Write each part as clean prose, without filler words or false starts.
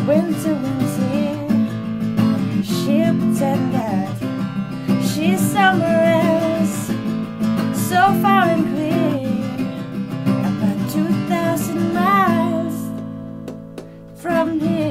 winter wind's here. She'll pretend that she's somewhere else, so far and clear, about 2,000 miles from here.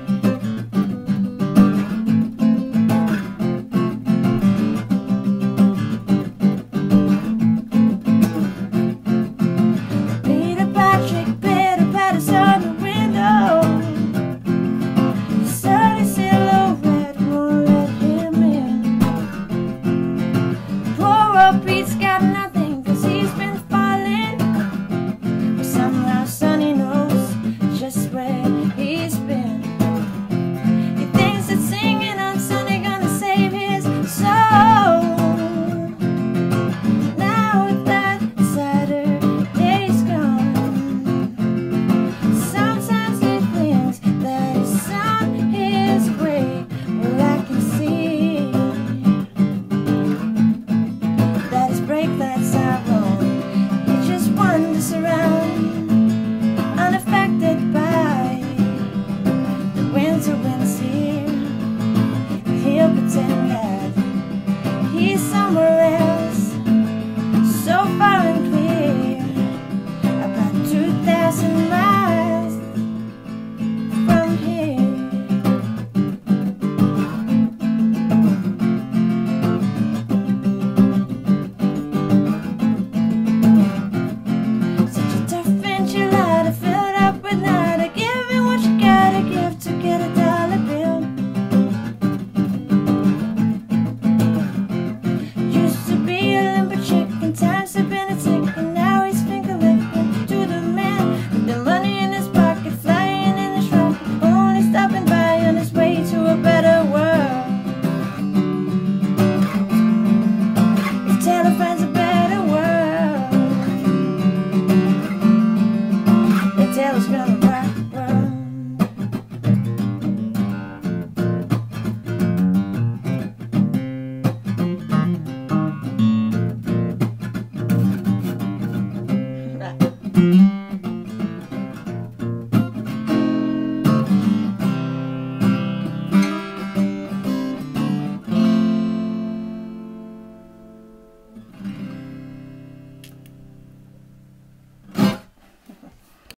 Pete's got nothing, 'cause he's been falling, but somehow Sonny knows just where he's been. He thinks that singing on Sunday gonna save his soul. Now with that Saturday's gone, sometimes he thinks that he's on his way. Well, I can see break that sorrow. He just wanders around, unaffected by the winter wind.